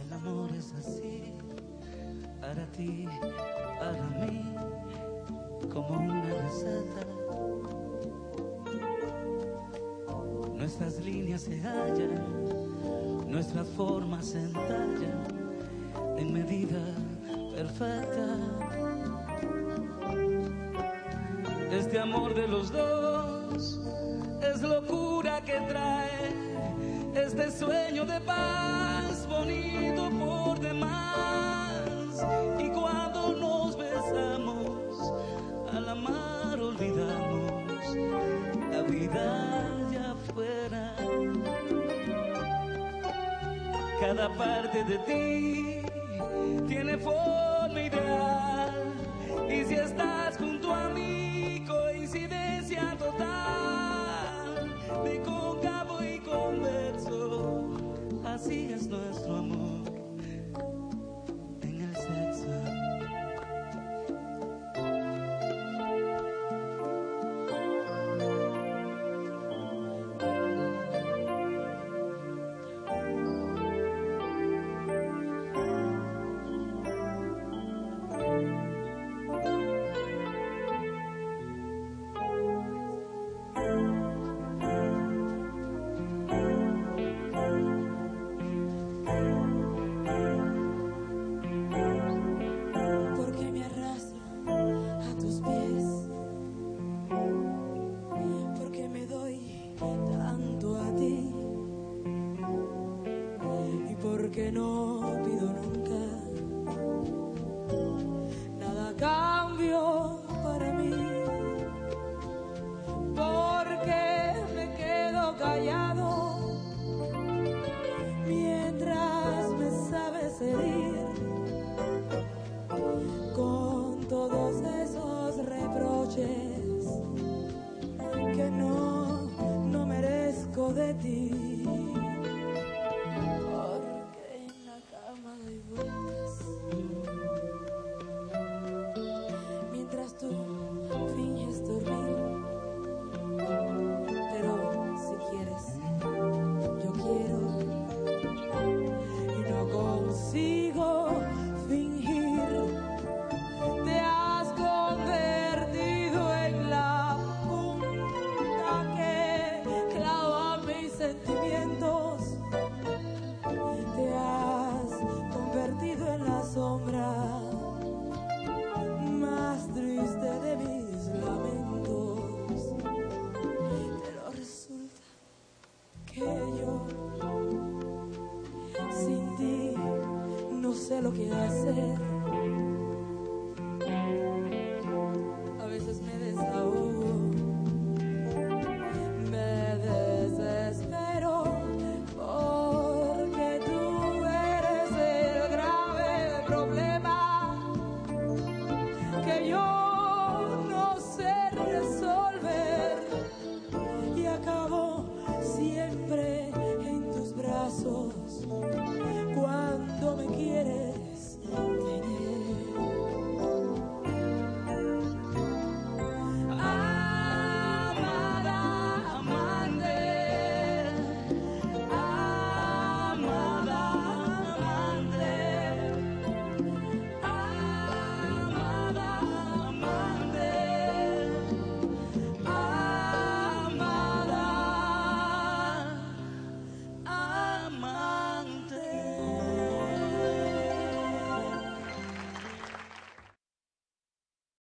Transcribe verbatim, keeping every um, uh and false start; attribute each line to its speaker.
Speaker 1: El amor es así, para ti, para mí, como una receta. Nuestras líneas se hallan, nuestras formas se entallan en medida perfecta. Este amor de los dos es locura que trae este sueño de paz bonito por demás. Y cuando nos besamos, al amar olvidamos la vida allá afuera. Cada parte de ti tiene forma ideal, y si estás junto a mí, coincidencia total, de cóncavo y convexo, así es nuestro amor en el sexo.
Speaker 2: Porque no pido nunca nada a cambio para mí, porque me quedo callado mientras me sabes herir con todos esos reproches que no, no merezco de ti. Mientras tú finges dormir, pero si quieres, yo quiero y no consigo fingir. Te has convertido en la punta que clava mis sentimientos. Te has convertido en la sombra más triste de mis lamentos. Pero resulta que yo sin ti no sé lo que hacer. A veces me desahogo, me desespero, porque tú eres el grave problema que yo no sé resolver, y acabo siempre en tus brazos cuando me quieres